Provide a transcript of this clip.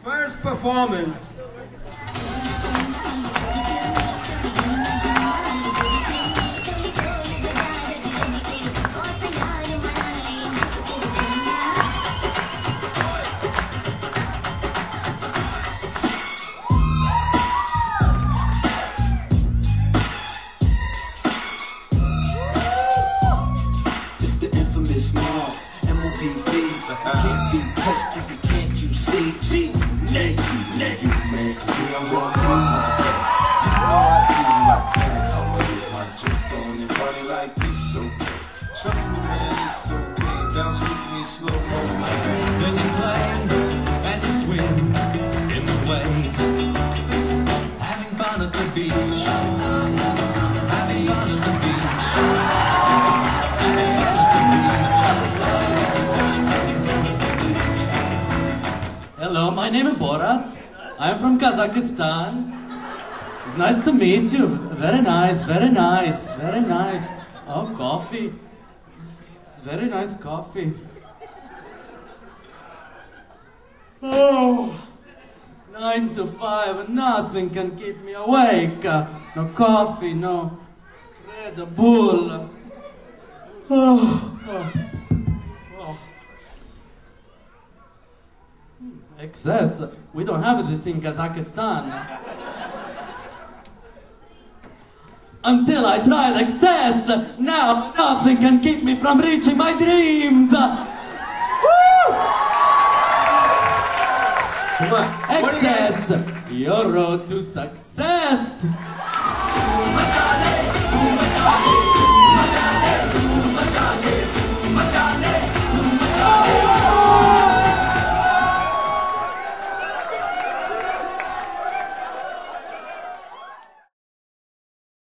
First performance. It's the infamous Mark, MOPB. Can't be touched, you can't you see? You, man, 'cause we don't want you, my friend. You know I do my thing. I'ma get my drink on and party like it's okay. Trust me, man, it's okay. Bounce with me slow mo. Then you play and you swim in the waves, having fun at the beach, having fun at the beach, having fun at the beach. Hello, my name is Borat. I'm from Kazakhstan. It's nice to meet you. Very nice, very nice, very nice. Oh, coffee. It's very nice coffee. Oh, 9 to 5, nothing can keep me awake. No coffee, no Red Bull. Excess? We don't have this in Kazakhstan. Until I tried excess, now nothing can keep me from reaching my dreams. Woo! Come on. Excess, your road to success.